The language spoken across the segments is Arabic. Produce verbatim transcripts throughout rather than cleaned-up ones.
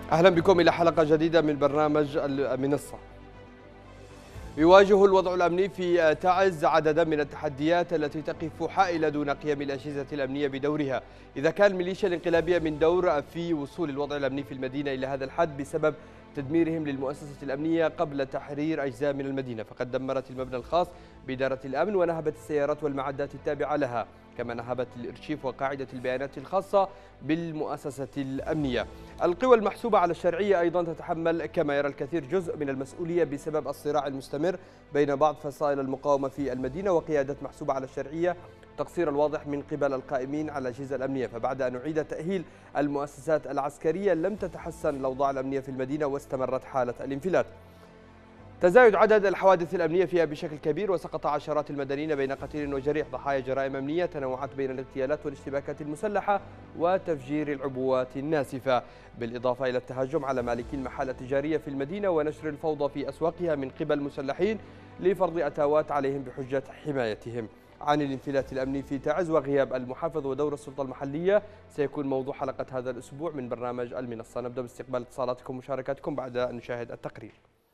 أهلا بكم إلى حلقة جديدة من برنامج المنصة. يواجه الوضع الأمني في تعز عددا من التحديات التي تقف حائلة دون قيام الأجهزة الأمنية بدورها. إذا كان الميليشيا الانقلابية من دور في وصول الوضع الأمني في المدينة إلى هذا الحد بسبب تدميرهم للمؤسسة الأمنية قبل تحرير أجزاء من المدينة، فقد دمرت المبنى الخاص بإدارة الأمن ونهبت السيارات والمعدات التابعة لها، كما نهبت الإرشيف وقاعدة البيانات الخاصة بالمؤسسة الأمنية. القوى المحسوبة على الشرعية أيضا تتحمل كما يرى الكثير جزء من المسؤولية بسبب الصراع المستمر بين بعض فصائل المقاومة في المدينة وقيادة محسوبة على الشرعية، تقصير الواضح من قبل القائمين على الأجهزة الأمنية. فبعد أن أعيد تأهيل المؤسسات العسكرية لم تتحسن الأوضاع الأمنية في المدينة واستمرت حالة الانفلات. تزايد عدد الحوادث الأمنية فيها بشكل كبير، وسقط عشرات المدنيين بين قتيل وجريح ضحايا جرائم أمنية تنوعت بين الاغتيالات والاشتباكات المسلحة وتفجير العبوات الناسفة، بالإضافة إلى التهجم على مالكي المحال التجارية في المدينة ونشر الفوضى في أسواقها من قبل مسلحين لفرض أتاوات عليهم بحجة حمايتهم. عن الانفلات الأمني في تعز وغياب المحافظ ودور السلطة المحلية سيكون موضوع حلقة هذا الأسبوع من برنامج المنصة. نبدأ باستقبال اتصالاتكم ومشاركاتكم بعد أن نشاهد التقرير.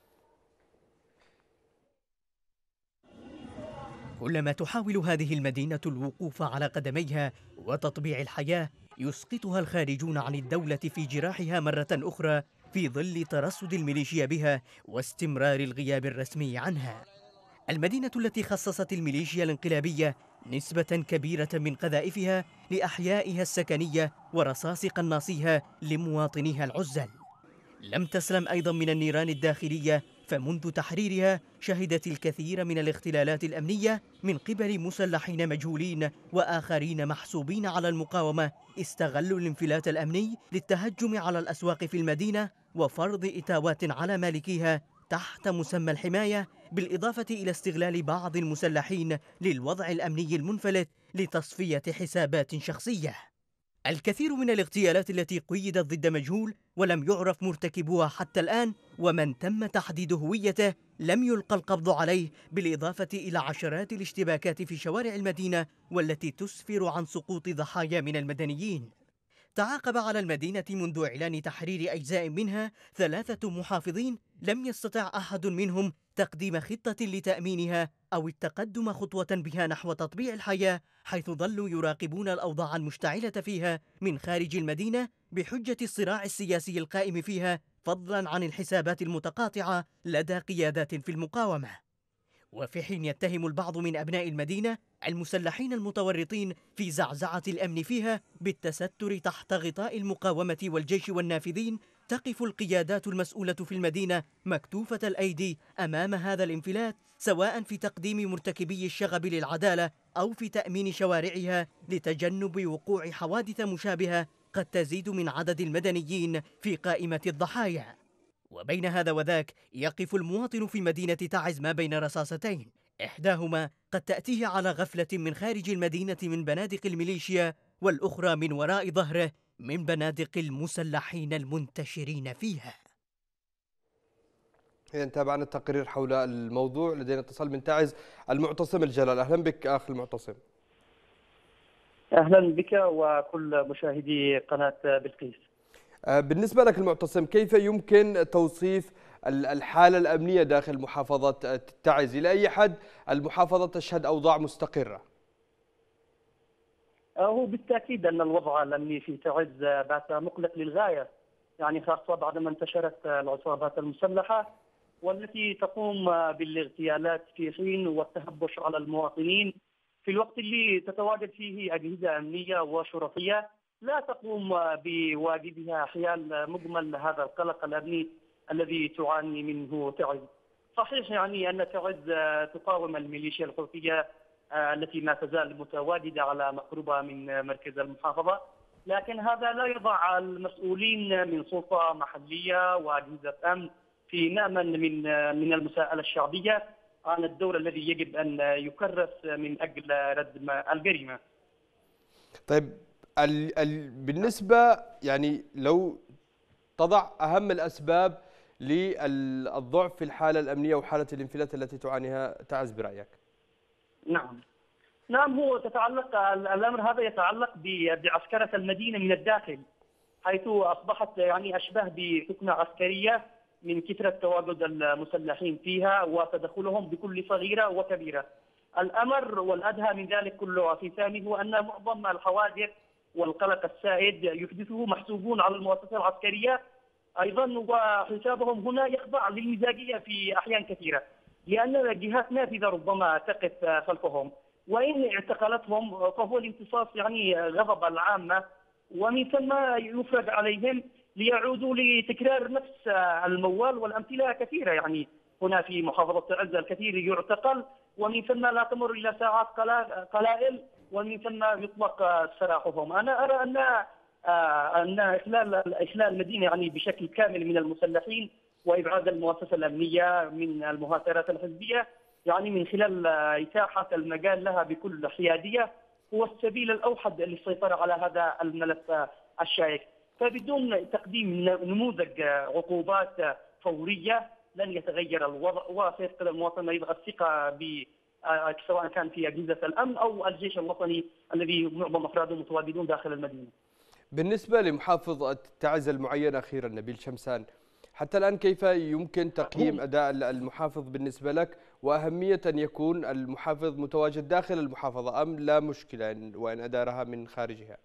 كلما تحاول هذه المدينة الوقوف على قدميها وتطبيع الحياة، يسقطها الخارجون عن الدولة في جراحها مرة أخرى في ظل ترصد الميليشيا بها واستمرار الغياب الرسمي عنها. المدينة التي خصصت الميليشيا الانقلابية نسبة كبيرة من قذائفها لأحيائها السكنية ورصاص قناصيها لمواطنيها العزل. لم تسلم أيضا من النيران الداخلية، فمنذ تحريرها شهدت الكثير من الاختلالات الأمنية من قبل مسلحين مجهولين وآخرين محسوبين على المقاومة استغلوا الانفلات الأمني للتهجم على الأسواق في المدينة وفرض إتاوات على مالكيها تحت مسمى الحماية، بالإضافة إلى استغلال بعض المسلحين للوضع الأمني المنفلت لتصفية حسابات شخصية. الكثير من الاغتيالات التي قيدت ضد مجهول ولم يعرف مرتكبوها حتى الآن، ومن تم تحديد هويته لم يلقى القبض عليه، بالإضافة إلى عشرات الاشتباكات في شوارع المدينة والتي تسفر عن سقوط ضحايا من المدنيين. تعاقب على المدينة منذ إعلان تحرير أجزاء منها ثلاثة محافظين لم يستطع أحد منهم تقديم خطة لتأمينها أو التقدم خطوة بها نحو تطبيع الحياة، حيث ظلوا يراقبون الأوضاع المشتعلة فيها من خارج المدينة بحجة الصراع السياسي القائم فيها، فضلا عن الحسابات المتقاطعة لدى قيادات في المقاومة. وفي حين يتهم البعض من أبناء المدينة المسلحين المتورطين في زعزعة الأمن فيها بالتستر تحت غطاء المقاومة والجيش والنافذين، تقف القيادات المسؤولة في المدينة مكتوفة الأيدي أمام هذا الانفلات، سواء في تقديم مرتكبي الشغب للعدالة أو في تأمين شوارعها لتجنب وقوع حوادث مشابهة قد تزيد من عدد المدنيين في قائمة الضحايا. وبين هذا وذاك يقف المواطن في مدينة تعز ما بين رصاصتين، إحداهما قد تأتيه على غفلة من خارج المدينة من بنادق الميليشيا، والأخرى من وراء ظهره من بنادق المسلحين المنتشرين فيها. إذا تابعنا التقرير حول الموضوع. لدينا اتصال من تعز، المعتصم الجلال. أهلا بك أخي المعتصم. أهلا بك وكل مشاهدي قناة بلقيس. بالنسبة لك المعتصم، كيف يمكن توصيف الحالة الأمنية داخل محافظة تعز؟ إلى أي حد المحافظة تشهد أوضاع مستقرة؟ هو بالتأكيد أن الوضع الأمني في تعز بات مقلق للغاية، يعني خاصة بعدما انتشرت العصابات المسلحة والتي تقوم بالاغتيالات في حين والتهبش على المواطنين في الوقت اللي تتواجد فيه أجهزة أمنية وشرطية لا تقوم بواجبها حيال مجمل هذا القلق الأمني الذي تعاني منه تعز. صحيح يعني أن تعز تقاوم الميليشيا الحوثية التي ما تزال متواجدة على مقربة من مركز المحافظة، لكن هذا لا يضع المسؤولين من سلطة محلية وأجهزة أمن في مأمن من من المساءلة الشعبية عن الدور الذي يجب أن يكرس من أجل ردم الجريمة. طيب ال ال بالنسبة يعني لو تضع أهم الأسباب للضعف في الحالة الأمنية وحالة الانفلات التي تعانيها تعز برأيك؟ نعم نعم هو تتعلق الأمر هذا يتعلق بعسكرة المدينة من الداخل، حيث أصبحت يعني أشبه بسكنة عسكرية من كثرة تواجد المسلحين فيها وتدخلهم بكل صغيرة وكبيرة. الأمر والأدهى من ذلك كله في ثاني هو أن معظم الحوادث والقلق السائد يحدثه محسوبون على المؤسسة العسكرية أيضا، وحسابهم هنا يخضع للمزاجية في أحيان كثيرة، لأن جهات نافذة ربما تقف خلفهم، وإن اعتقلتهم فهو لامتصاص يعني غضب العامة، ومن ثم يفرض عليهم ليعودوا لتكرار نفس الموال. والأمثلة كثيرة، يعني هنا في محافظة تعز الكثير يعتقل ومن ثم لا تمر إلى ساعات قلائل ومن ثم يطلق سراحهم. أنا أرى أن أن إخلال إخلال المدينة يعني بشكل كامل من المسلحين وإبعاد المؤسسة الأمنية من المهاترات الحزبية يعني من خلال إتاحة المجال لها بكل حيادية هو السبيل الأوحد للسيطرة على هذا الملف الشائك. فبدون تقديم نموذج عقوبات فورية لن يتغير الوضع، وسيفقد المواطن أيضا الثقة ب سواء كان في أجهزة الأمن أو الجيش الوطني الذي معظم أفراده متواجدون داخل المدينة. بالنسبة لمحافظ تعز المعين أخيرا نبيل شمسان، حتى الآن كيف يمكن تقييم أداء المحافظ بالنسبة لك، وأهمية أن يكون المحافظ متواجد داخل المحافظة أم لا مشكلة وإن أدارها من خارجها؟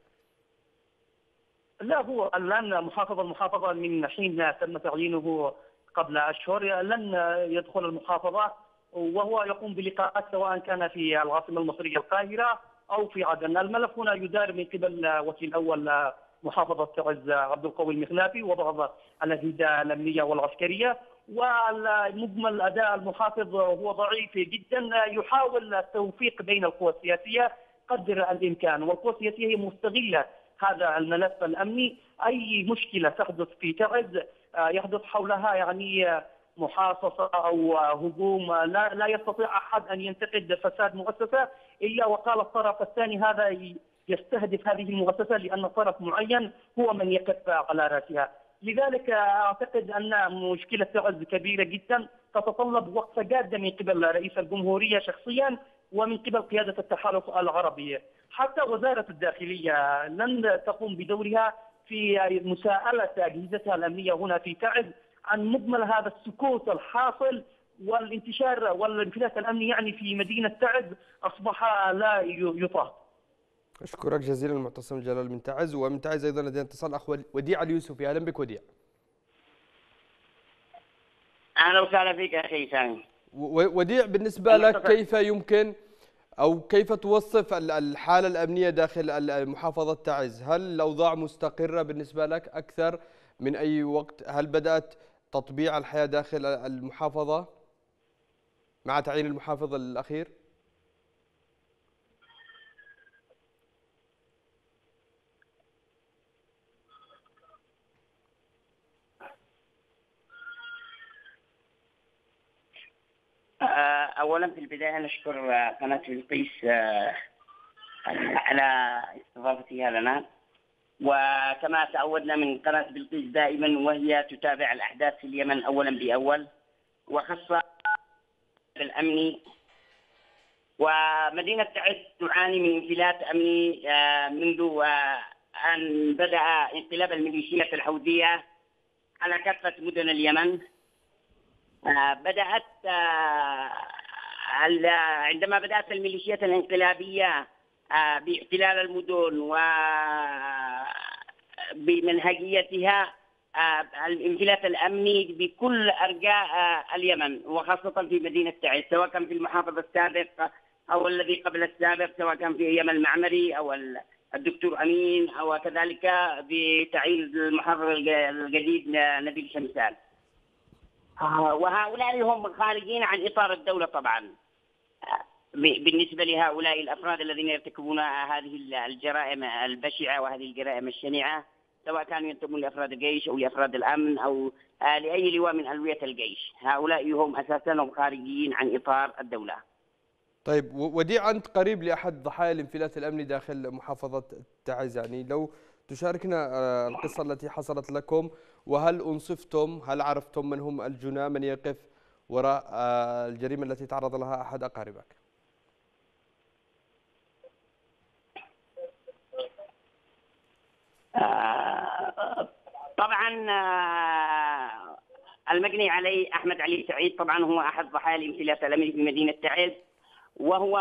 لا، هو الآن محافظ المحافظة من حين تم تعيينه قبل أشهر لن يدخل المحافظة، وهو يقوم بلقاءات سواء كان في العاصمة المصرية القاهرة أو في عدن. الملف هنا يدار من قبل وكيل الأول محافظة تعز عبد القوي المخلافي وبعض الأجهزة الأمنية والعسكرية، ومجمل أداء المحافظ هو ضعيف جدا. يحاول التوفيق بين القوى السياسية قدر الإمكان، والقوى السياسية هي مستغلة هذا الملف الأمني. أي مشكلة تحدث في تعز يحدث حولها يعني محاصصة أو هجوم، لا لا يستطيع أحد أن ينتقد فساد مؤسسة إلا وقال الطرف الثاني هذا يستهدف هذه المؤسسة لأن طرف معين هو من يقف على رأسها. لذلك أعتقد أن مشكلة تعز كبيرة جدا تتطلب وقفة جادة من قبل رئيس الجمهورية شخصيا ومن قبل قيادة التحالف العربي. حتى وزارة الداخلية لن تقوم بدورها في مساءلة أجهزتها الأمنية هنا في تعز عن مجمل هذا السكوت الحاصل والانتشار والانفلات الأمني يعني في مدينة تعز أصبح لا يطاق. أشكرك جزيلا المعتصم جلال من تعز. ومن تعز أيضا لدينا اتصال أخ وديع اليوسفي. أهلا بك وديع. أهلا وسهلا فيك أخي سامي. وديع، بالنسبة لك كيف يمكن أو كيف توصف الحالة الأمنية داخل محافظة تعز؟ هل الأوضاع مستقرة بالنسبة لك أكثر من أي وقت؟ هل بدأت تطبيع الحياة داخل المحافظة مع تعيين المحافظ الأخير؟ أولا في البداية نشكر قناة بلقيس على استضافتها لنا، وكما تعودنا من قناة بلقيس دائما وهي تتابع الأحداث في اليمن أولا بأول، وخاصة الأمني. ومدينة تعز تعاني من انفلات أمني منذ أن بدأ انقلاب الميليشيات الحوثية على كافة مدن اليمن. بدأت عندما بدأت الميليشيات الانقلابية باحتلال المدن وبمنهجيتها الانفلات الأمني بكل أرجاء اليمن وخاصة في مدينة تعز، سواء كان في المحافظ السابق أو الذي قبل السابق، سواء كان في أيام المعمري أو الدكتور أمين أو كذلك بتعيين المحافظ الجديد نبيل شمسان. وهؤلاء هم خارجين عن إطار الدولة طبعا بالنسبة لهؤلاء الأفراد الذين يرتكبون هذه الجرائم البشعة وهذه الجرائم الشنيعة، سواء كانوا ينتمون لأفراد الجيش أو لأفراد الأمن أو لأي لواء من ألوية الجيش. هؤلاء هم أساسا هم خارجين عن إطار الدولة. طيب وديع، أنت قريب لأحد ضحايا الانفلات الأمني داخل محافظة تعز، يعني لو تشاركنا القصة التي حصلت لكم، وهل أنصفتم، هل عرفتم من هم الجنى من يقف وراء الجريمة التي تعرض لها أحد أقاربك؟ طبعا المجني عليه أحمد علي سعيد طبعا هو أحد ضحايا الانفلات الأمني في مدينة تعز، وهو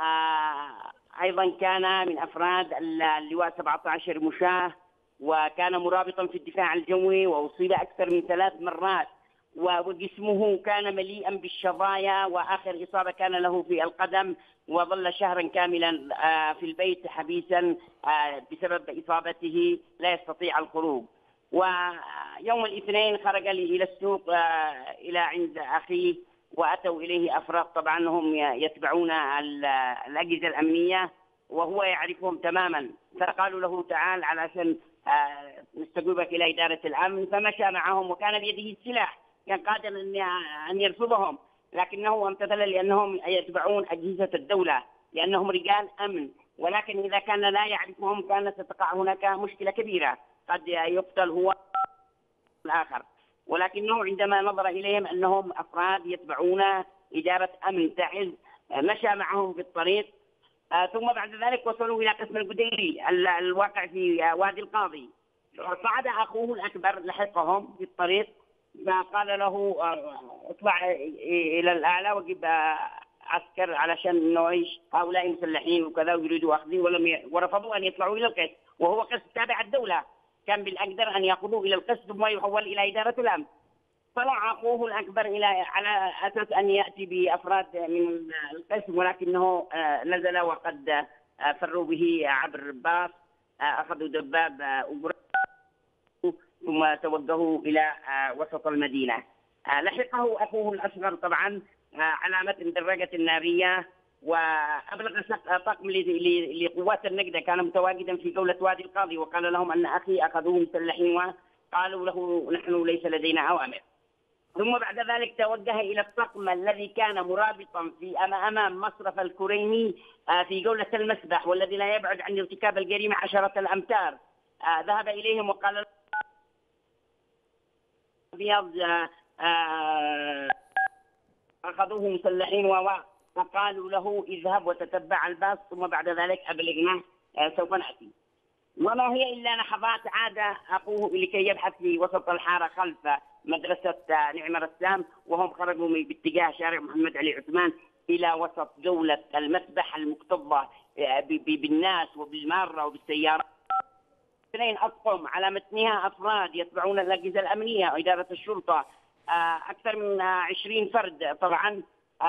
أيضا كان من أفراد اللواء سبعة عشر مشاة، وكان مرابطا في الدفاع الجوي، وأصيب أكثر من ثلاث مرات، وجسمه كان مليئا بالشظايا، وآخر إصابة كان له في القدم، وظل شهرا كاملا في البيت حبيسا بسبب إصابته لا يستطيع الخروج. ويوم الاثنين خرج لي إلى السوق إلى عند أخيه، وأتوا إليه أفراد طبعا هم يتبعون الأجهزة الأمنية وهو يعرفهم تماما، فقالوا له تعال علشان نستجوبك إلى إدارة الأمن، فمشى معهم وكان بيده السلاح، كان قادرا أن يرفضهم، لكنه امتثل لأنهم يتبعون أجهزة الدولة، لأنهم رجال أمن، ولكن إذا كان لا يعرفهم كانت ستقع هناك مشكلة كبيرة، قد يقتل هو الآخر. ولكنه عندما نظر إليهم أنهم أفراد يتبعون إدارة أمن تعز مشى معهم في الطريق، ثم بعد ذلك وصلوا إلى قسم القديري الواقع في وادي القاضي. صعد أخوه الأكبر لحقهم في الطريق، فقال له اطلع إلى الأعلى وجيب عسكر علشان إنه إيش هؤلاء مسلحين وكذا ويريدوا أخذه، ولم ورفضوا أن يطلعوا إلى القسم، وهو قسم تابع الدولة، كان بالأقدر أن يأخذوه إلى القسم ثم يحول إلى إدارة الأمن. طلع أخوه الأكبر إلى على أساس أن يأتي بأفراد من القسم، ولكنه نزل وقد فروا به عبر باص، أخذوا دباب أجرة ثم توجهوا إلى وسط المدينة. لحقه أخوه الأصغر طبعا على متن دراجة نارية، وأبلغ طاقم لقوات النجدة كان متواجدا في جولة وادي القاضي، وقال لهم أن أخي أخذوه مسلحين، وقالوا له نحن ليس لدينا أوامر. ثم بعد ذلك توجه إلى الطاقم الذي كان مرابطا في أمام مصرف الكريمي في جولة المسبح، والذي لا يبعد عن ارتكاب الجريمة عشرة الأمتار. ذهب إليهم وقال بيض أخذوه مسلحين وقالوا له اذهب وتتبع الباص، ثم بعد ذلك أبلغنا سوف نأتي. وما هي إلا لحظات عاد أخوه لكي يبحث في وسط الحارة خلف مدرسة نعم رسام، وهم خرجوا باتجاه شارع محمد علي عثمان إلى وسط جولة المسبح المكتظة بالناس وبالمارة وبالسيارات. اثنين أطقم على متنها أفراد يتبعون الأجهزة الأمنية وإدارة الشرطة، أكثر من عشرين فرد طبعا.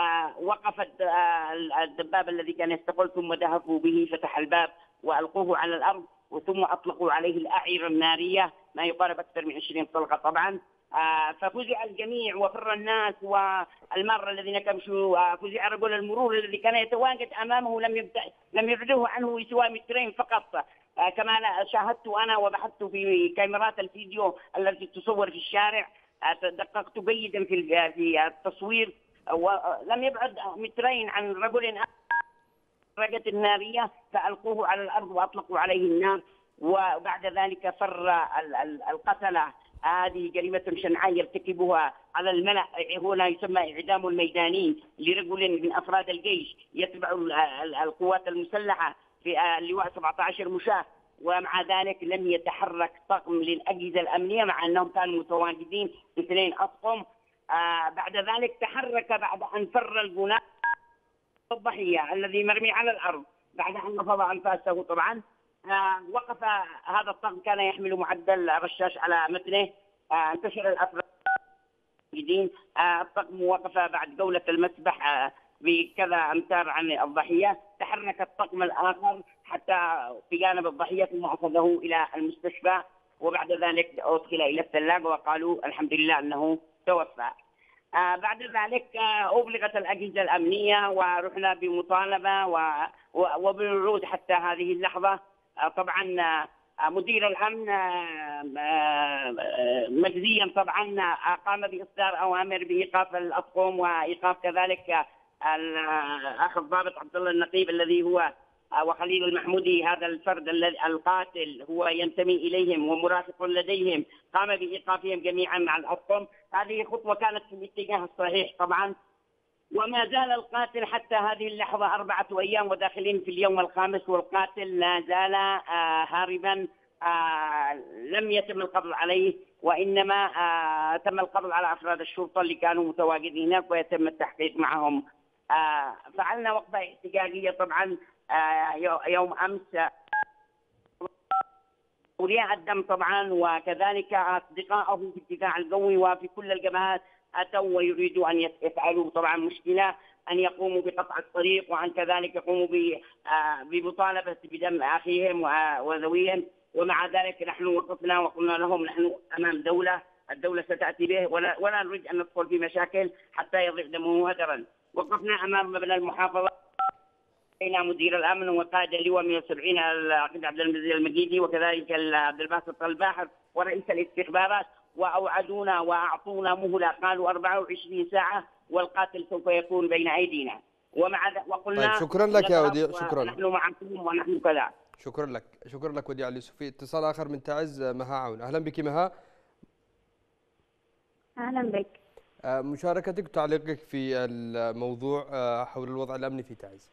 وقف الدباب الذي كان يستقل ثم دهفوا به، فتح الباب وألقوه على الأرض، وثم أطلقوا عليه الأعيرة النارية ما يقارب أكثر من عشرين طلقة طبعا. ففزع الجميع وفر الناس، والمارة الذين كمشوا فزع رجل المرور الذي كان يتواجد أمامه لم يبدأ لم يبعده عنه سوى مترين فقط، كما شاهدت أنا وبحثت في كاميرات الفيديو التي تصور في الشارع، دققت جيدا في في التصوير، ولم يبعد مترين عن رجل درجة النارية، فألقوه على الأرض وأطلقوا عليه النار. وبعد ذلك فر القتلة. هذه جريمة شنعاء يرتكبها على الملأ، هنا يسمى إعدام الميداني لرجل من أفراد الجيش يتبع القوات المسلحة في اللواء سبعة عشر مشاة، ومع ذلك لم يتحرك طاقم للأجهزة الأمنية مع أنهم كانوا متواجدين اثنين أطقم. آه بعد ذلك تحرك بعد أن فر الجناح الضحية الذي مرمي على الأرض بعد أن نفض أنفاسه طبعا. آه وقف هذا الطاقم كان يحمل معدل رشاش على متنه. آه انتشر الأفراد الجديدين. آه الطاقم وقف بعد جولة المسبح آه بكذا أمتار عن الضحية. تحرك الطاقم الآخر حتى بجانب الضحية ثم أخذه إلى المستشفى، وبعد ذلك أدخل إلى الثلاجة وقالوا الحمد لله أنه توفى. آه بعد ذلك آه أبلغت الأجهزة الأمنية ورحنا بمطالبة وبالوعود حتى هذه اللحظة. آه طبعا آه مدير الأمن آه آه مجزيا طبعا آه قام بإصدار أوامر بإيقاف الأطقم وإيقاف كذلك آه الأخ الضابط عبد الله النقيب الذي هو وخليل المحمودي، هذا الفرد القاتل هو ينتمي إليهم ومرافق لديهم، قام بإيقافهم جميعا مع الأطقم. هذه خطوة كانت في الاتجاه الصحيح طبعا، وما زال القاتل حتى هذه اللحظة أربعة أيام وداخلين في اليوم الخامس، والقاتل لا زال هاربا آه لم يتم القبض عليه، وإنما آه تم القبض على أفراد الشرطة اللي كانوا متواجدين هناك ويتم التحقيق معهم. آه فعلنا وقفة احتجاجية طبعا آه يوم أمس أولياء الدم طبعا، وكذلك أصدقائه في الدفاع القوي وفي كل الجبهات أتوا ويريدوا أن يفعلوا طبعا مشكلة، أن يقوموا بقطع الطريق، وأن كذلك يقوموا بمطالبة بدم أخيهم وذويهم. ومع ذلك نحن وقفنا وقلنا لهم نحن أمام دولة، الدولة ستأتي به، ولا, ولا نريد أن ندخل في مشاكل حتى يضيع دمه هدرا. وقفنا أمام مبنى المحافظة، بين مدير الامن وقائد اللواء مئة وسبعين العقيد عبد المجيد المجيدي، وكذلك عبد الباسط الباحر ورئيس الاستخبارات، واوعدونا واعطونا مهله، قالوا أربعة وعشرين ساعه والقاتل سوف يكون بين ايدينا. ومع وقلنا طيب شكرا لك يا وديع، شكرا. نحن معكم ونحن كذا. شكرا لك، شكرا لك وديع اليوسفي. اتصال اخر من تعز، مها عون. اهلا بك مها. اهلا بك. مشاركتك وتعليقك في الموضوع حول الوضع الامني في تعز.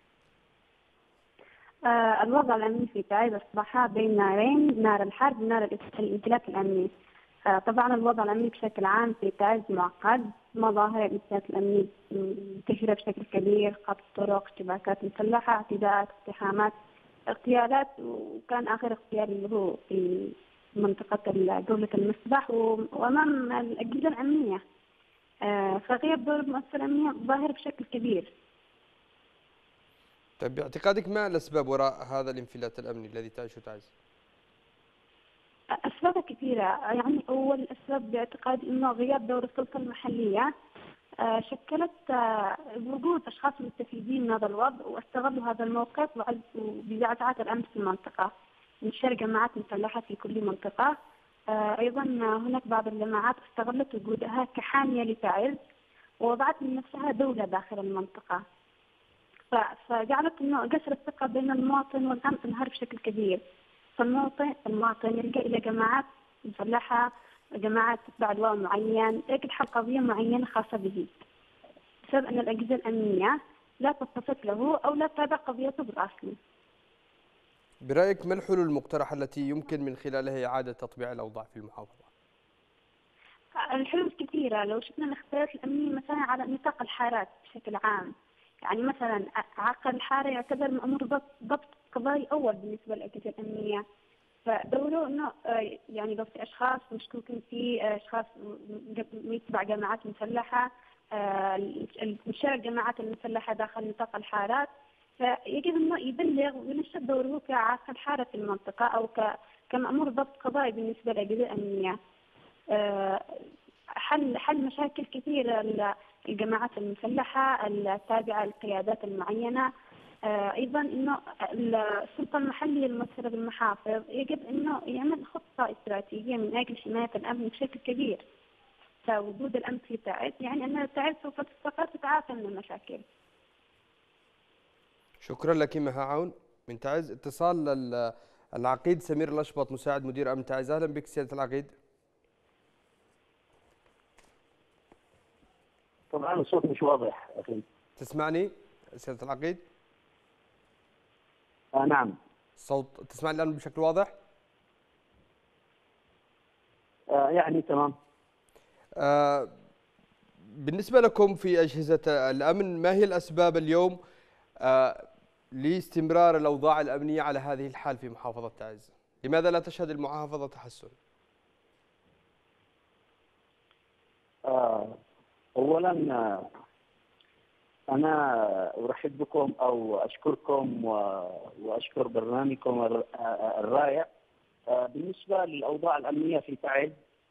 آه الوضع الأمني في تعز أصبح بين نارين، نار الحرب ونار الانفلات الأمني. آه طبعا الوضع الأمني بشكل عام في تعز معقد، مظاهر الانفلات الأمني منتشرة بشكل كبير، قطع طرق، اشتباكات مسلحة، اعتداءات، اقتحامات، اغتيالات، وكان آخر اغتيال اللي هو في منطقة دولة المصباح وأمام الأجهزة الأمنية. آه فغياب دور المؤسسة الأمنية ظاهر بشكل كبير. طيب باعتقادك ما الأسباب وراء هذا الانفلات الأمني الذي تعيشه تعز؟ أسباب كثيرة، يعني أول الأسباب باعتقادي أنه غياب دور السلطة المحلية شكلت وجود أشخاص مستفيدين من هذا الوضع واستغلوا هذا الموقف بزعزعة الأمن في المنطقة، انتشار جماعات مسلحة في كل منطقة. أيضا هناك بعض الجماعات استغلت وجودها كحامية لتعز ووضعت من نفسها دولة داخل المنطقة، فجعلت انه جسر الثقه بين المواطن والامن انهار بشكل كبير. فالمواطن المواطن يلجا الى جماعات مسلحه، جماعات تتبع لواء معين، تجد قضيه معينه خاصه به، بسبب ان الاجهزه الامنيه لا تتصف له او لا تتابع قضيته بالاصل. برايك ما الحلول المقترحه التي يمكن من خلالها اعاده تطبيع الاوضاع في المحافظه؟ الحلول كثيره، لو شفنا الاختيارات الامنيه مثلا على نطاق الحارات بشكل عام، يعني مثلا عقد الحاره يعتبر مأمور ضبط ضبط قضائي اول بالنسبه للاجهزه الامنيه، فدوره انه يعني لو في اشخاص مشكوكين فيه، اشخاص يتبع جماعات مسلحه، انشاء الجماعات المسلحه داخل نطاق الحارات، فيجب انه يبلغ وينشط دوره كعاقل حاره في المنطقه او كمأمور ضبط قضائي بالنسبه للاجهزه الامنيه. حل حل مشاكل كثيره الجماعات المسلحة التابعة للقيادات المعينة. أيضا أنه السلطة المحلية الممثلة بالمحافظ يجب أنه يعمل خطة استراتيجية من أجل حماية الأمن بشكل كبير. فوجود الأمن في تعز يعني أن تعز سوف تستقر تتعافى من المشاكل. شكرا لك مها عون من تعز. اتصال العقيد سمير الأشبط مساعد مدير أمن تعز. أهلا بك سيادة العقيد. طبعا الصوت مش واضح أخي. تسمعني سيادة العقيد؟ آه نعم. الصوت تسمعني الآن بشكل واضح؟ آه يعني تمام. آه بالنسبة لكم في أجهزة الأمن، ما هي الأسباب اليوم آه لاستمرار الأوضاع الأمنية على هذه الحال في محافظة تعز؟ لماذا لا تشهد المحافظة تحسن؟ آه أولا أنا أرحب بكم أو أشكركم وأشكر برنامجكم الرائع. بالنسبة للأوضاع الأمنية في تعز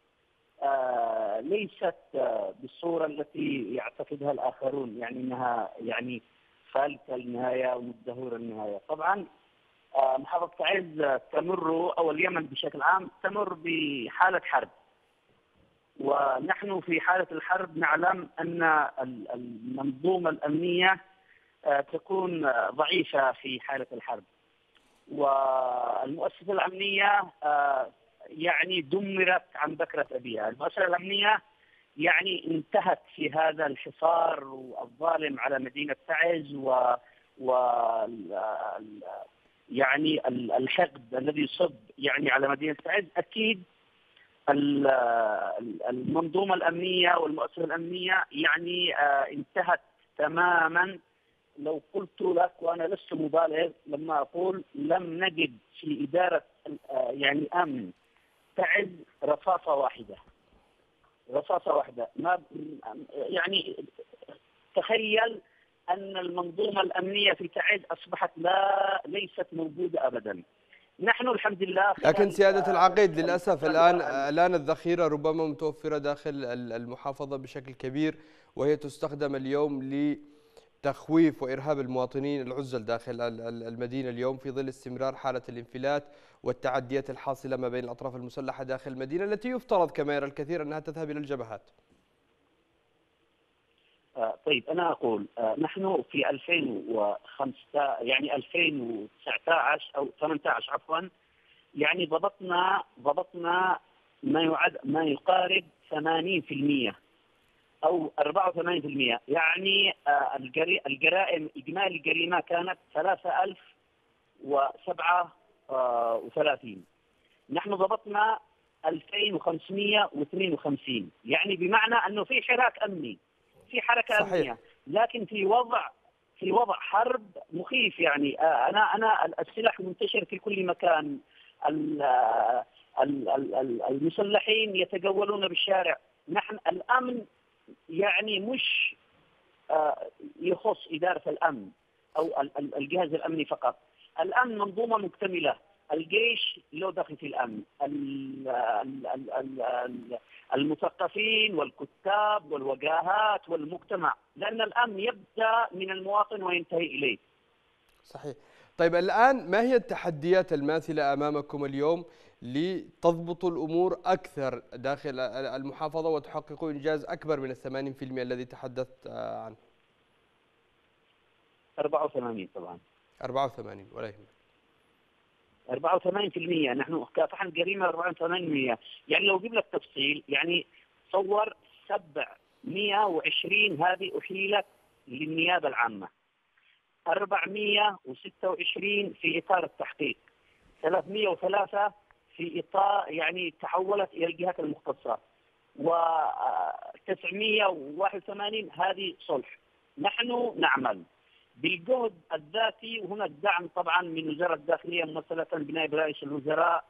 ليست بالصورة التي يعتقدها الآخرون، يعني أنها يعني فالتة النهاية ومزدهورة النهاية. طبعا محافظة تعز تمر أو اليمن بشكل عام تمر بحالة حرب، ونحن في حالة الحرب نعلم أن المنظومة الأمنية تكون ضعيفة في حالة الحرب، والمؤسسة الأمنية يعني دمرت عن بكرة أبيها. المؤسسة الأمنية يعني انتهت في هذا الحصار الظالم على مدينة تعز و, و... يعني الحقد الذي يصب يعني على مدينة تعز، أكيد المنظومة الأمنية والمؤسسة الأمنية يعني انتهت تماما. لو قلت لك وأنا لست مبالغ لما أقول لم نجد في إدارة يعني أمن تعز رصاصة واحدة، رصاصة واحدة. ما يعني تخيل أن المنظومة الأمنية في تعز أصبحت لا ليست موجودة أبدا. نحن الحمد لله، لكن سيادة العقيد للأسف الآن الآن الذخيرة ربما متوفرة داخل المحافظة بشكل كبير، وهي تستخدم اليوم لتخويف وإرهاب المواطنين العزل داخل المدينة اليوم في ظل استمرار حالة الانفلات والتعديات الحاصلة ما بين الأطراف المسلحة داخل المدينة، التي يفترض كما يرى الكثير أنها تذهب إلى الجبهات. طيب أنا أقول نحن في ألفين وخمسة يعني ألفين وتسعة عشر أو ثمانية عشر عفوا، يعني ضبطنا ضبطنا ما يعد ما يقارب ثمانين بالمئة أو أربعة وثمانين بالمئة. يعني الجرائم إجمالي الجريمة كانت ثلاثة آلاف وسبعة وثلاثين، نحن ضبطنا ألفين وخمسمئة واثنين وخمسين، يعني بمعنى أنه في حراك أمني، في حركة صحيح. أمنية، لكن في وضع في وضع حرب مخيف. يعني أنا أنا السلاح منتشر في كل مكان، المسلحين يتجولون بالشارع. نحن الأمن يعني مش يخص إدارة الأمن أو الجهاز الأمني فقط، الأمن منظومة مكتملة. الجيش له دخل في الأمن، المثقفين والكتاب والوجاهات والمجتمع، لأن الأمن يبدأ من المواطن وينتهي إليه. صحيح. طيب الآن ما هي التحديات الماثلة أمامكم اليوم لتضبطوا الأمور أكثر داخل المحافظة وتحققوا إنجاز أكبر من الثمانين في المئة الذي تحدثت عنه؟ أربعة وثمانين طبعا. أربعة وثمانين ولا يهمك. أربعة وثمانين بالمئة نحن كافحنا الجريمة أربعة وثمانين بالمئة. يعني لو أجيب لك تفصيل، يعني تصور سبعمئة وعشرين هذه أحيلت للنيابة العامة، أربعمئة وستة وعشرين في إطار التحقيق، ثلاثمئة وثلاثة في إطار يعني تحولت إلى الجهات المختصة، وتسعمئة وواحد وثمانين هذه صلح. نحن نعمل بالجهد الذاتي، وهناك دعم طبعا من وزارة الداخلية ممثلة بنائب رئيس الوزراء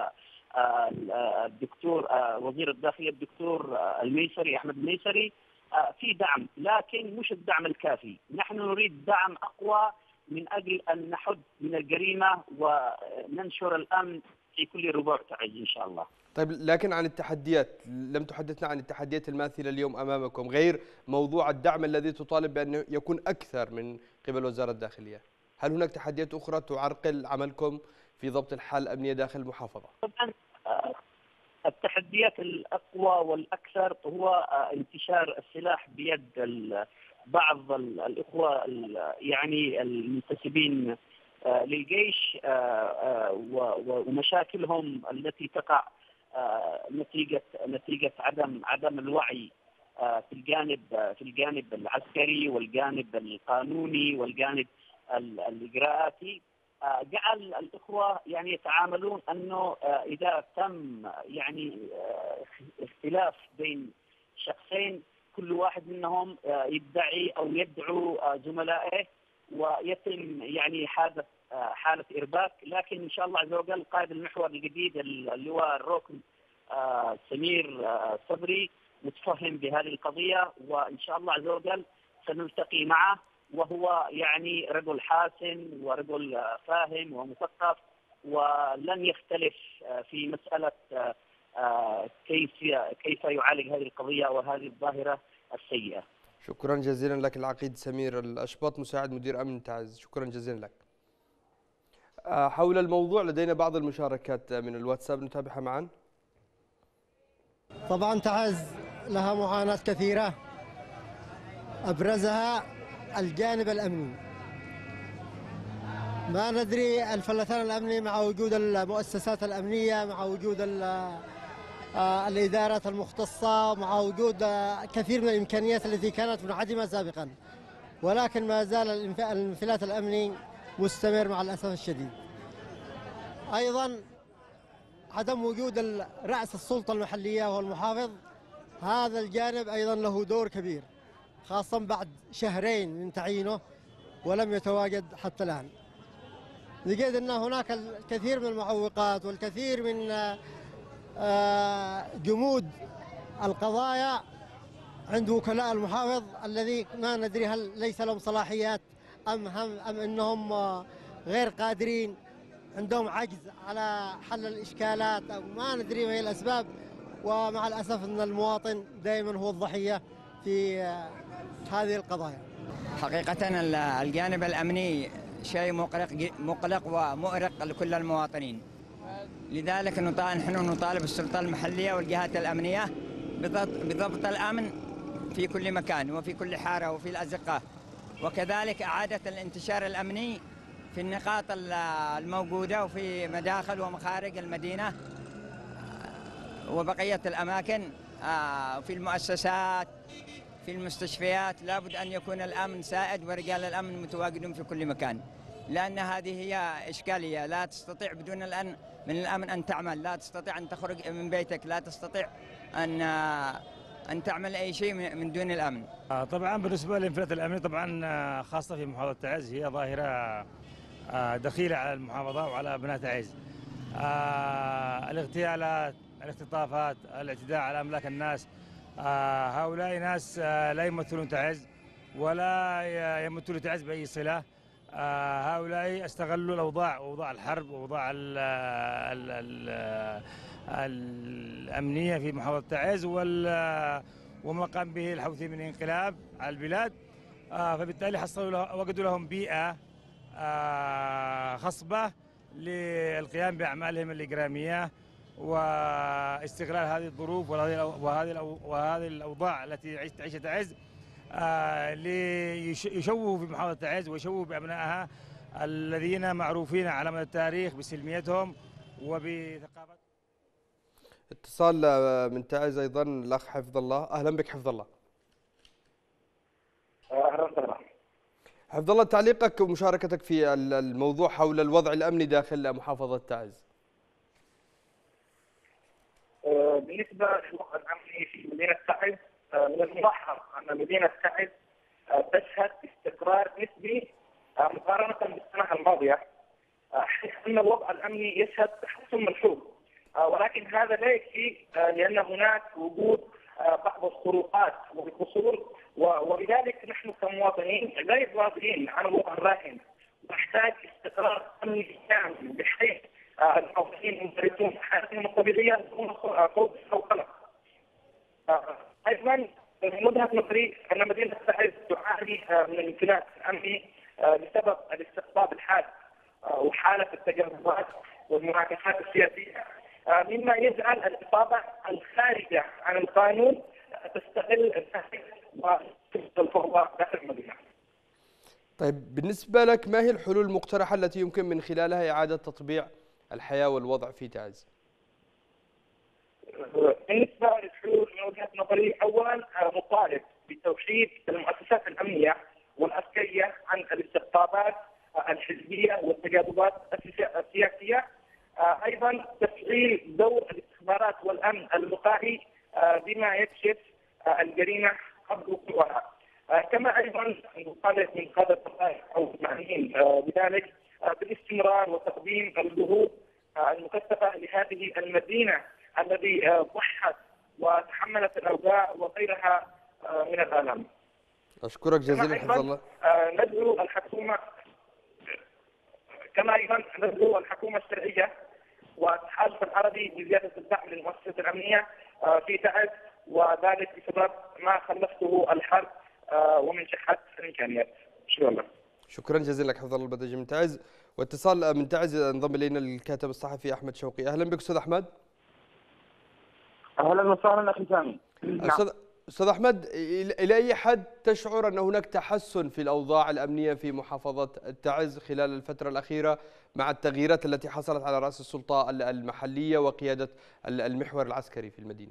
الدكتور وزير الداخلية الدكتور الميسري أحمد الميسري. في دعم، لكن مش الدعم الكافي. نحن نريد دعم أقوى من أجل أن نحد من الجريمة وننشر الأمن في كل ربوع تعز إن شاء الله. طيب لكن عن التحديات، لم تحدثنا عن التحديات الماثلة اليوم أمامكم غير موضوع الدعم الذي تطالب بأنه يكون أكثر من قبل وزارة الداخلية. هل هناك تحديات أخرى تعرقل عملكم في ضبط الحالة الأمنية داخل المحافظة؟ طبعا التحديات الأقوى والأكثر هو انتشار السلاح بيد بعض الإخوة يعني المنتسبين للجيش ومشاكلهم التي تقع نتيجة نتيجة عدم عدم الوعي في الجانب في الجانب العسكري والجانب القانوني والجانب الإجراءاتي، جعل الإخوة يعني يتعاملون أنه إذا تم يعني اختلاف بين شخصين كل واحد منهم يدعي أو يدعو زملائه ويتم يعني حادث حالة إرباك. لكن إن شاء الله عز وجل قائد المحور الجديد اللواء الركن سمير صبري متفهم بهذه القضية، وإن شاء الله عز وجل سنلتقي معه، وهو يعني رجل حاسم ورجل فاهم ومثقف، ولن يختلف في مسألة كيف كيف يعالج هذه القضية وهذه الظاهرة السيئة. شكرا جزيلا لك العقيد سمير الأشباط مساعد مدير أمن تعز، شكرا جزيلا لك. حول الموضوع لدينا بعض المشاركات من الواتساب نتابعها معا. طبعا تعز لها معاناة كثيرة أبرزها الجانب الأمني. ما ندري الفلتان الأمني مع وجود المؤسسات الأمنية، مع وجود الإدارات المختصة، مع وجود كثير من الإمكانيات التي كانت منعدمة سابقا، ولكن ما زال الانفلات الأمني مستمر مع الأسف الشديد. أيضا عدم وجود رأس السلطة المحلية وهو المحافظ، هذا الجانب أيضا له دور كبير، خاصة بعد شهرين من تعيينه ولم يتواجد حتى الآن. لقيت أن هناك الكثير من المعوقات والكثير من جمود القضايا عند وكلاء المحافظ، الذي ما ندري هل ليس لهم صلاحيات أم هم أم أنهم غير قادرين، عندهم عجز على حل الإشكالات، أو ما ندري ما هي الأسباب. ومع الأسف أن المواطن دائما هو الضحية في هذه القضايا. حقيقة الجانب الأمني شيء مقلق مقلق ومؤرق لكل المواطنين، لذلك نحن نطالب السلطة المحلية والجهات الأمنية بضبط الأمن في كل مكان وفي كل حارة وفي الأزقة، وكذلك إعادة الانتشار الأمني في النقاط الموجودة وفي مداخل ومخارج المدينة وبقية الأماكن، في المؤسسات في المستشفيات. لابد أن يكون الأمن سائد ورجال الأمن متواجدون في كل مكان، لأن هذه هي إشكالية. لا تستطيع بدون الأمن من الأمن أن تعمل، لا تستطيع أن تخرج من بيتك، لا تستطيع أن أن تعمل أي شيء من دون الأمن. طبعا بالنسبة للانفلات الأمني، طبعا خاصة في محافظة تعز، هي ظاهرة دخيلة على المحافظة وعلى أبناء تعز. الاغتيالات، الاختطافات، الاعتداء على أملاك الناس، هؤلاء ناس لا يمثلون تعز ولا يمثلون تعز بأي صلة. هؤلاء استغلوا الأوضاع، أوضاع الحرب وأوضاع ال ال ال الأمنية في محافظة تعز وما قام به الحوثي من انقلاب على البلاد، فبالتالي حصلوا وجدوا لهم بيئة خصبة للقيام بأعمالهم الإجرامية واستغلال هذه الظروف وهذه وهذه الأوضاع التي تعيشها تعز ليشوهوا في محافظة تعز ويشوهوا بأبنائها الذين معروفين على مدى التاريخ بسلميتهم وبثقافتهم. اتصال من تعز أيضا الأخ حفظ الله. أهلا بك حفظ الله. أهلا وسهلا. حفظ الله، تعليقك ومشاركتك في الموضوع حول الوضع الأمني داخل محافظة تعز. بالنسبة للوضع الأمني في مدينة تعز، من الملاحظ أن مدينة تعز تشهد استقرار نسبي مقارنة بالسنة الماضية، حيث أن الوضع الأمني يشهد تحسن ملحوظ، ولكن هذا لا يكفي، لأن هناك وجود بعض الخروقات والقصور، ولذلك نحن كمواطنين غير راضيين عن الوضع الراهن، ونحتاج استقرار أمني كامل بحيث المواطنين يمارسون حياتهم الطبيعية دون خوف أو قلق. أيضا من وجهة نظري أن مدينة تعز تعاني من الانفلات الأمني بسبب الاستقطاب الحاد وحالة التجاوزات والمناكفات السياسية، مما يجعل الإصابة الخارجة عن القانون تستغل التهديد والفوضى داخل المدينة. طيب، بالنسبة لك ما هي الحلول المقترحة التي يمكن من خلالها إعادة تطبيع الحياة والوضع في تعز؟ بالنسبة للحلول من وجهة نظري، أولا مطالب بتوحيد المؤسسات الأمنية والعسكرية عن الاستقطابات الحزبية والتجاذبات السياسية. أيضا تفعيل دور الاستخبارات والأمن الوقائي بما يكشف الجريمة قبل وقوعها. كما أيضا نطالب من قادة القضايا أو المعنيين بذلك بالاستمرار وتقديم الجهود المكثفة لهذه المدينة الذي ضحت وتحملت الأوجاع وغيرها من الآلام. أشكرك جزيلا حفظ الله. ندعو الحكومة كما أيضا ندعو الحكومة الشرعية والتحالف العربي بزيادة الدعم للمؤسسات الأمنية في تعز، وذلك بسبب ما خلفته الحرب ومن شحة الإمكانيات. شكرا لك. شكرا جزيلا لك حفظ الله البدجي من تعز. واتصال من تعز انضم الينا الكاتب الصحفي احمد شوقي. اهلا بك استاذ احمد. اهلا وسهلا اخي سامي. استاذ استاذ احمد، الى اي حد تشعر ان هناك تحسن في الاوضاع الامنيه في محافظه تعز خلال الفتره الاخيره مع التغييرات التي حصلت على راس السلطه المحليه وقياده المحور العسكري في المدينه؟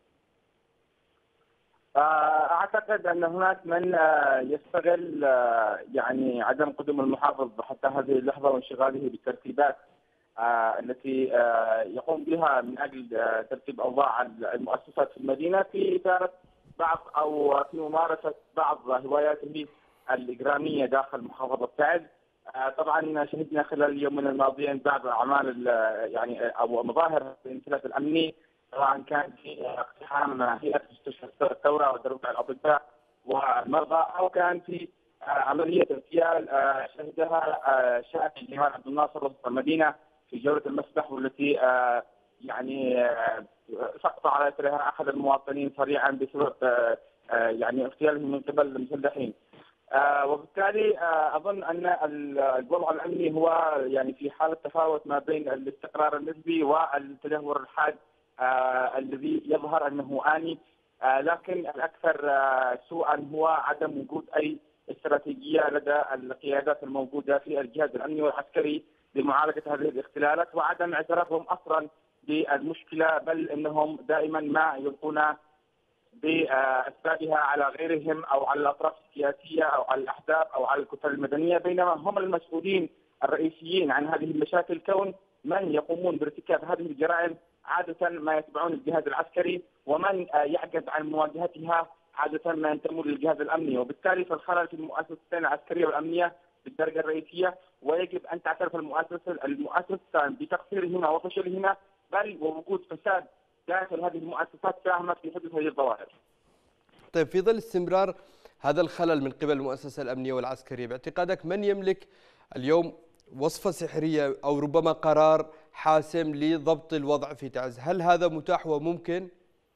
اعتقد ان هناك من يستغل يعني عدم قدوم المحافظ حتى هذه اللحظه وانشغاله بالترتيبات التي يقوم بها من أجل ترتيب أوضاع المؤسسات في المدينة في إثارة بعض أو في ممارسة بعض هواياته الإجرامية داخل محافظة تعز. طبعا شهدنا خلال اليومين الماضيين بعض أعمال يعني أو مظاهر الانفلات الأمني، سواء كان في اقتحام هيئة مستشفى الثورة ودروع الأطباء والمرضى، أو كان في عملية اغتيال شهدها شاهد جمال عبد الناصر وسط المدينة في جولة المسبح، والتي يعني سقط على اثرها احد المواطنين سريعا بسبب يعني اغتياله من قبل المسلحين. وبالتالي اظن ان الوضع الامني هو يعني في حاله تفاوت ما بين الاستقرار النسبي والتدهور الحاد الذي يظهر انه آني، لكن الاكثر سوءا هو عدم وجود اي استراتيجيه لدى القيادات الموجوده في الجهاز الامني والعسكري لمعالجه هذه الاختلالات، وعدم اعترافهم اصلا بالمشكله، بل انهم دائما ما يلقون باسبابها على غيرهم او على الاطراف السياسيه او على الاحزاب او على الكتل المدنيه، بينما هم المسؤولين الرئيسيين عن هذه المشاكل، كون من يقومون بارتكاب هذه الجرائم عاده ما يتبعون الجهاز العسكري، ومن يعجز عن مواجهتها عاده ما ينتمون للجهاز الامني، وبالتالي فالخلل في المؤسستين العسكريه والامنيه بالدرجه الرئيسيه، ويجب ان تعترف المؤسسه المؤسسه بتقصيرهما وفشلهما، بل ووجود فساد داخل هذه المؤسسات ساهمت في حدوث هذه الظواهر. طيب، في ظل استمرار هذا الخلل من قبل المؤسسه الامنيه والعسكريه، باعتقادك من يملك اليوم وصفه سحريه او ربما قرار حاسم لضبط الوضع في تعز؟ هل هذا متاح وممكن؟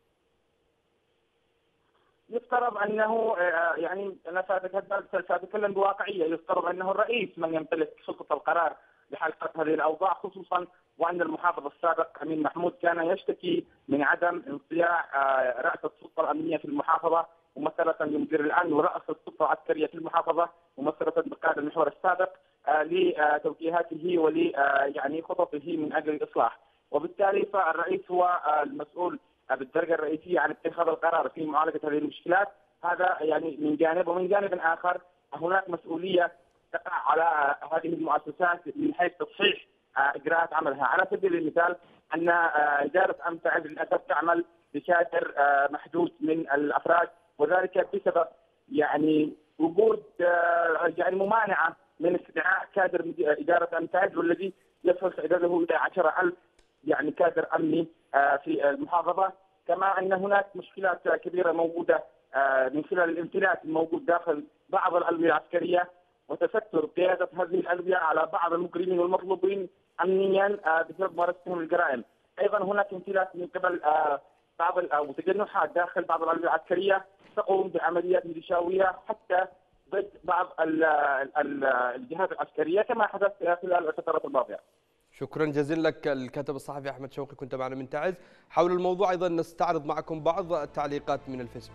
يفترض انه يعني انا ساتكلم بواقعيه، يفترض انه الرئيس من يمتلك سلطه القرار لحل هذه الاوضاع، خصوصا وان المحافظ السابق امين محمود كان يشتكي من عدم انصياع رئاسه السلطه الامنيه في المحافظه ممثله بمدير الامن ورئاسه السلطه العسكريه في المحافظه ممثله بقائد المحور السابق لتوجيهاته ول يعني خططه من اجل الاصلاح، وبالتالي فالرئيس هو المسؤول بالدرجه الرئيسيه عن اتخاذ القرار في معالجه هذه المشكلات. هذا يعني من جانب، ومن جانب اخر هناك مسؤوليه تقع على هذه المؤسسات من حيث تصحيح اجراءات عملها. على سبيل المثال ان اداره امن تعز للاسف تعمل بكادر محدود من الافراد، وذلك بسبب يعني وجود يعني ممانعه من استدعاء كادر اداره امن تعز، والذي يصل عدده الى عشرة ألف يعني كادر امني في المحافظه. كما ان هناك مشكلات كبيره موجوده من خلال الانفلات الموجود داخل بعض الالويه العسكريه وتستر قياده هذه الالويه على بعض المجرمين والمطلوبين امنيا بسبب ممارستهم الجرائم. ايضا هناك انفلات من قبل بعض او تجنحات داخل بعض الالويه العسكريه تقوم بعمليات ميليشياويه حتى ضد بعض الجهات العسكريه كما حدث خلال الفترات الماضيه. شكرا جزيلا لك الكاتب الصحفي أحمد شوقي، كنت معنا من تعز. حول الموضوع أيضا نستعرض معكم بعض التعليقات من الفيسبوك.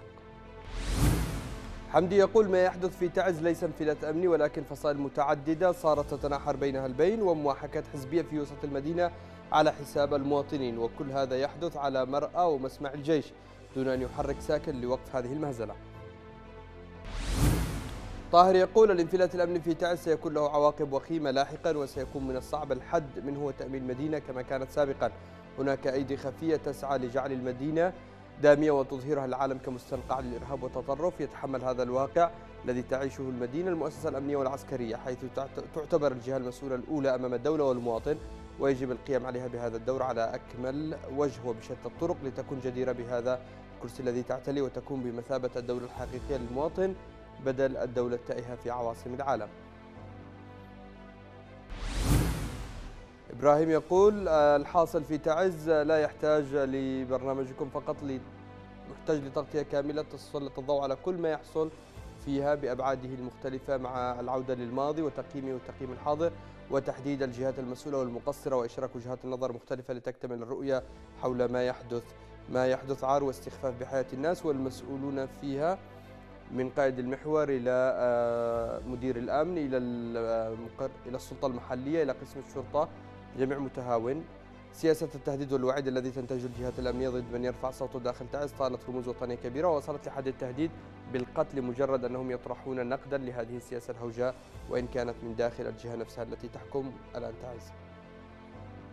حمدي يقول: ما يحدث في تعز ليس انفلات أمني ولكن فصائل متعددة صارت تتناحر بينها البين ومواحكات حزبية في وسط المدينة على حساب المواطنين، وكل هذا يحدث على مرأى ومسمع الجيش دون أن يحرك ساكن لوقف هذه المهزلة. طاهر يقول: الانفلات الأمني في تعز سيكون له عواقب وخيمة لاحقا، وسيكون من الصعب الحد منه وتأمين المدينة كما كانت سابقا. هناك أيدي خفية تسعى لجعل المدينة دامية وتظهرها للعالم كمستنقع للإرهاب والتطرف. يتحمل هذا الواقع الذي تعيشه المدينة المؤسسة الأمنية والعسكرية، حيث تعتبر الجهة المسؤولة الأولى أمام الدولة والمواطن، ويجب القيام عليها بهذا الدور على أكمل وجه وبشتى الطرق لتكون جديرة بهذا الكرسي الذي تعتلي، وتكون بمثابة الدولة الحقيقية للمواطن بدل الدولة التائهة في عواصم العالم. إبراهيم يقول: الحاصل في تعز لا يحتاج لبرنامجكم فقط، محتاج لتغطية كاملة تسلط الضوء على كل ما يحصل فيها بأبعاده المختلفة، مع العودة للماضي وتقييمه وتقييم الحاضر وتحديد الجهات المسؤولة والمقصرة وإشراك وجهات النظر مختلفة لتكتمل الرؤية حول ما يحدث. ما يحدث عار واستخفاف بحياة الناس، والمسؤولون فيها من قائد المحور إلى مدير الأمن إلى إلى السلطة المحلية إلى قسم الشرطة، جميع متهاون. سياسة التهديد والوعيد الذي تنتهج الجهات الأمنية ضد من يرفع صوته داخل تعز طالت رموز وطنية كبيرة، ووصلت لحد التهديد بالقتل مجرد أنهم يطرحون نقدا لهذه السياسة الهوجاء، وإن كانت من داخل الجهة نفسها التي تحكم الآن تعز.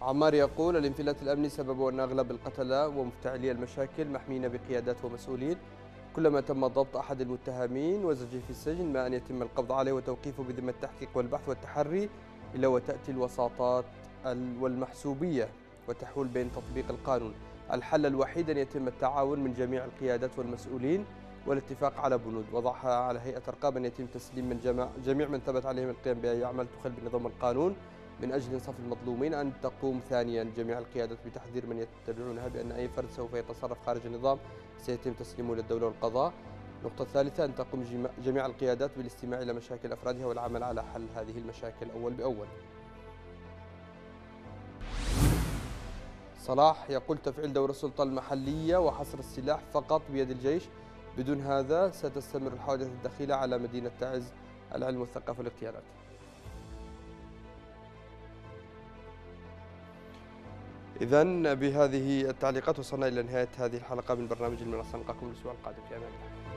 عمار يقول الانفلات الأمني سببه أن أغلب القتلة ومفتعلي المشاكل محميين بقيادات ومسؤولين، كلما تم ضبط أحد المتهمين وزجه في السجن ما أن يتم القبض عليه وتوقيفه بذمة التحقيق والبحث والتحري، إلا وتأتي الوساطات والمحسوبية وتحول بين تطبيق القانون. الحل الوحيد أن يتم التعاون من جميع القيادات والمسؤولين والاتفاق على بنود وضعها على هيئة أرقام، أن يتم تسليم من جميع, جميع من ثبت عليهم القيام بأي أعمال تخل بنظام القانون من أجل إنصاف المظلومين. أن تقوم ثانيا جميع القيادات بتحذير من يتبعونها بأن أي فرد سوف يتصرف خارج النظام سيتم تسليمه للدولة والقضاء. النقطة الثالثة أن تقوم جميع القيادات بالاستماع إلى مشاكل أفرادها والعمل على حل هذه المشاكل أول بأول. صلاح يقول تفعيل دور السلطة المحلية وحصر السلاح فقط بيد الجيش، بدون هذا ستستمر الحوادث الدخيلة على مدينة تعز العلم والثقافة والاغتيالات. إذن بهذه التعليقات وصلنا إلى نهاية هذه الحلقة من برنامج المنصة، نلقاكم الأسبوع القادم في أمان الله.